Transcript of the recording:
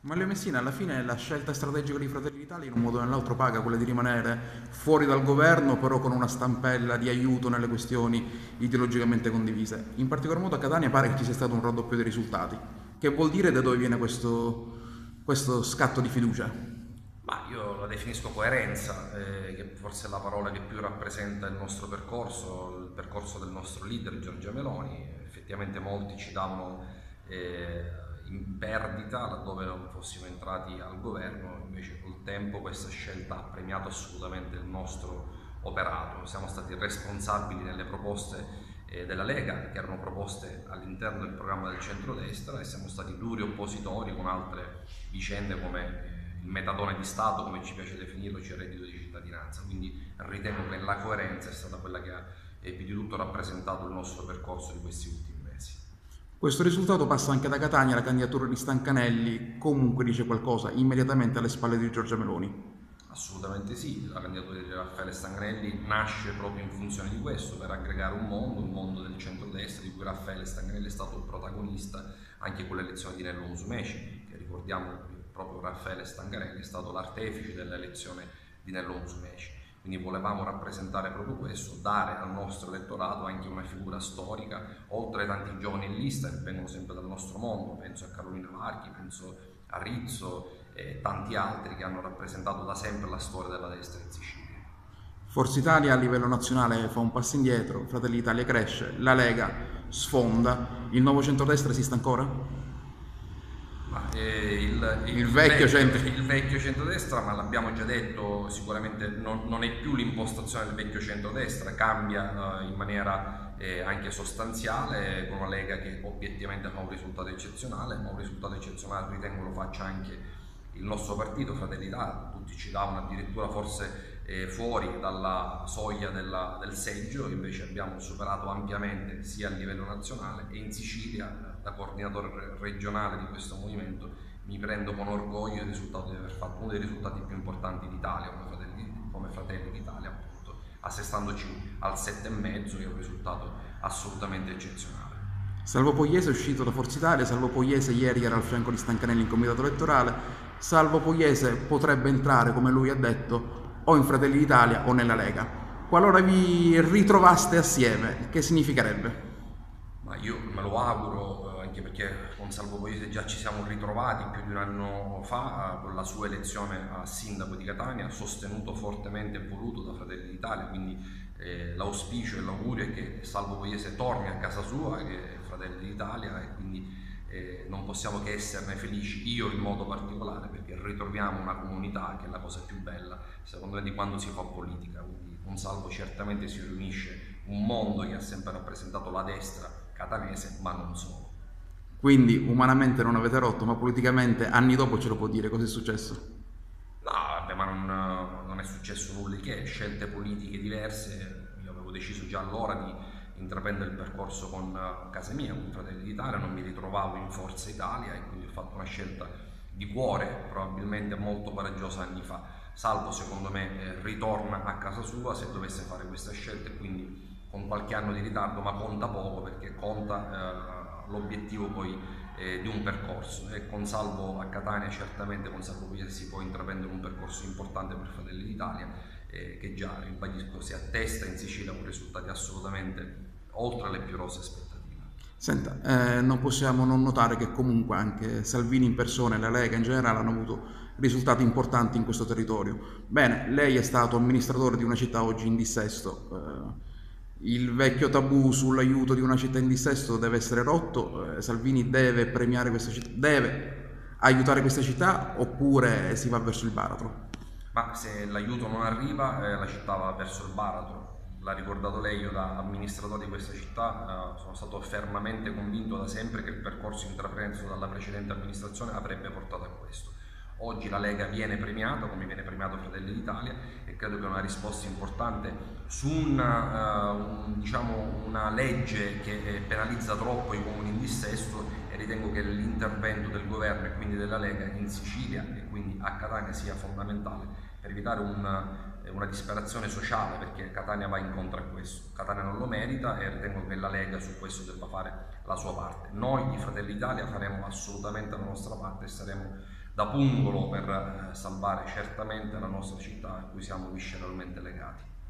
Ma Leo Messina, alla fine la scelta strategica di Fratelli d'Italia in un modo o nell'altro paga quella di rimanere fuori dal governo, però con una stampella di aiuto nelle questioni ideologicamente condivise. In particolar modo a Catania pare che ci sia stato un raddoppio dei risultati. Che vuol dire da dove viene questo scatto di fiducia? Ma io la definisco coerenza, che forse è la parola che più rappresenta il percorso del nostro leader Giorgia Meloni. Effettivamente molti ci davano in perdita laddove non fossimo entrati al governo, invece col tempo questa scelta ha premiato assolutamente il nostro operato. Siamo stati responsabili nelle proposte della Lega, che erano proposte all'interno del programma del centrodestra, e siamo stati duri oppositori con altre vicende come il metadone di Stato, come ci piace definirlo, cioè il reddito di cittadinanza. Quindi ritengo che la coerenza è stata quella che ha più di tutto rappresentato il nostro percorso di questi ultimi mesi. Questo risultato passa anche da Catania, la candidatura di Stancanelli comunque dice qualcosa immediatamente alle spalle di Giorgia Meloni. Assolutamente sì, la candidatura di Raffaele Stanganelli nasce proprio in funzione di questo, per aggregare un mondo del centrodestra di cui Raffaele Stanganelli è stato il protagonista anche con l'elezione di Nello Musumeci, che ricordiamo proprio Raffaele Stanganelli è stato l'artefice dell'elezione di Nello Musumeci. Quindi volevamo rappresentare proprio questo, dare al nostro elettorato anche una figura storica, oltre ai tanti giovani in lista che vengono sempre dal nostro mondo, penso a Carolina Varchi, penso a Rizzo e tanti altri che hanno rappresentato da sempre la storia della destra in Sicilia. Forza Italia a livello nazionale fa un passo indietro, Fratelli d'Italia cresce, la Lega sfonda, il nuovo centrodestra esiste ancora? Ma, Il vecchio centro... il vecchio centrodestra, ma l'abbiamo già detto, sicuramente non è più l'impostazione del vecchio centrodestra, cambia in maniera anche sostanziale, con una Lega che obiettivamente fa un risultato eccezionale, ma un risultato eccezionale ritengo lo faccia anche il nostro partito, Fratelli d'Italia. Tutti ci davano addirittura forse fuori dalla soglia del seggio, invece abbiamo superato ampiamente sia a livello nazionale, e in Sicilia, da coordinatore regionale di questo movimento, mi prendo con orgoglio il risultato di aver fatto uno dei risultati più importanti d'Italia come Fratelli d'Italia, appunto, assestandoci al 7,5, che è un risultato assolutamente eccezionale. Salvo Pogliese è uscito da Forza Italia, Salvo Pogliese ieri era al fianco di Stancanelli in comitato elettorale, Salvo Pogliese potrebbe entrare, come lui ha detto, o in Fratelli d'Italia o nella Lega. Qualora vi ritrovaste assieme, che significherebbe? Ma io me lo auguro, anche perché con Salvo Poise già ci siamo ritrovati più di un anno fa con la sua elezione a sindaco di Catania, sostenuto fortemente e voluto da Fratelli d'Italia, quindi l'auspicio e l'augurio è che Salvo Poise torni a casa sua, che è Fratelli d'Italia, e quindi non possiamo che esserne felici, io in modo particolare, perché ritroviamo una comunità che è la cosa più bella, secondo me, di quando si fa politica. Quindi con Salvo certamente si riunisce un mondo che ha sempre rappresentato la destra catanese, ma non solo. Quindi umanamente non avete rotto, ma politicamente anni dopo ce lo può dire cosa è successo? No, vabbè, ma non è successo nulla di che, scelte politiche diverse. Io avevo deciso già allora di intraprendere il percorso con casa mia, con Fratelli d'Italia, non mi ritrovavo in Forza Italia e quindi ho fatto una scelta di cuore, probabilmente molto coraggiosa anni fa. Salvo, secondo me, ritorna a casa sua se dovesse fare questa scelta, e quindi con qualche anno di ritardo, ma conta poco, perché conta l'obiettivo poi di un percorso, e con Salvo a Catania certamente con Salvo Puglia si può intraprendere un percorso importante per Fratelli d'Italia, che già, ribadisco, si attesta in Sicilia con risultati assolutamente oltre le più rose aspettative. Senta, non possiamo non notare che comunque anche Salvini in persona e la Lega in generale hanno avuto risultati importanti in questo territorio. Bene, lei è stato amministratore di una città oggi in dissesto. Il vecchio tabù sull'aiuto di una città in dissesto deve essere rotto. Salvini deve premiare questa città, deve aiutare questa città oppure si va verso il baratro? Ma se l'aiuto non arriva, la città va verso il baratro. L'ha ricordato lei, io da amministratore di questa città sono stato fermamente convinto da sempre che il percorso intrapreso dalla precedente amministrazione avrebbe portato a questo. Oggi la Lega viene premiata, come viene premiato Fratelli d'Italia, e credo che una risposta importante su diciamo, una legge che penalizza troppo i comuni in dissesto, e ritengo che l'intervento del governo e quindi della Lega in Sicilia e quindi a Catania sia fondamentale per evitare una disperazione sociale, perché Catania va incontro a questo. Catania non lo merita e ritengo che la Lega su questo debba fare la sua parte. Noi di Fratelli d'Italia faremo assolutamente la nostra parte e saremo da pungolo per salvare certamente la nostra città a cui siamo visceralmente legati.